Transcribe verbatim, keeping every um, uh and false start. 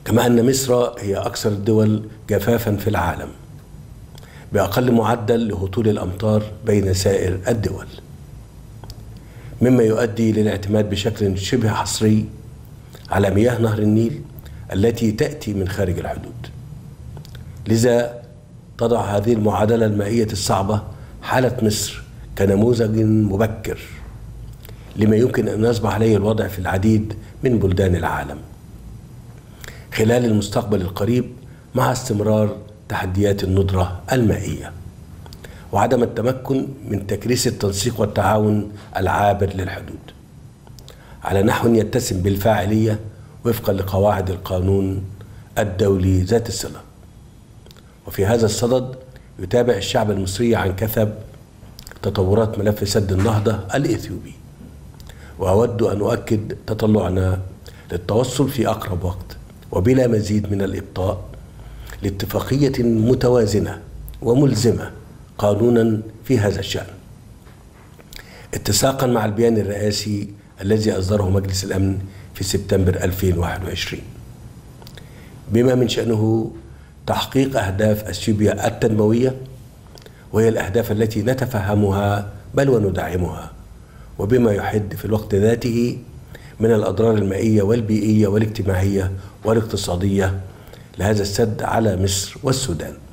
كما أن مصر هي أكثر الدول جفافا في العالم بأقل معدل لهطول الأمطار بين سائر الدول، مما يؤدي للاعتماد بشكل شبه حصري على مياه نهر النيل التي تأتي من خارج الحدود. لذا تضع هذه المعادلة المائية الصعبة حالة مصر كنموذج مبكر لما يمكن أن يصبح عليه الوضع في العديد من بلدان العالم خلال المستقبل القريب، مع استمرار تحديات الندرة المائية وعدم التمكن من تكريس التنسيق والتعاون العابر للحدود على نحو يتسم بالفاعلية وفقا لقواعد القانون الدولي ذات الصلة. وفي هذا الصدد يتابع الشعب المصري عن كثب تطورات ملف سد النهضة الإثيوبي، وأود أن أؤكد تطلعنا للتوصل في أقرب وقت وبلا مزيد من الإبطاء لاتفاقية متوازنة وملزمة قانونا في هذا الشأن، اتساقا مع البيان الرئاسي الذي أصدره مجلس الأمن في سبتمبر ألفين وواحد وعشرين، بما من شأنه تحقيق أهداف أثيوبيا التنموية، وهي الأهداف التي نتفهمها بل وندعمها، وبما يحد في الوقت ذاته من الأضرار المائية والبيئية والاجتماعية والاقتصادية لهذا السد على مصر والسودان.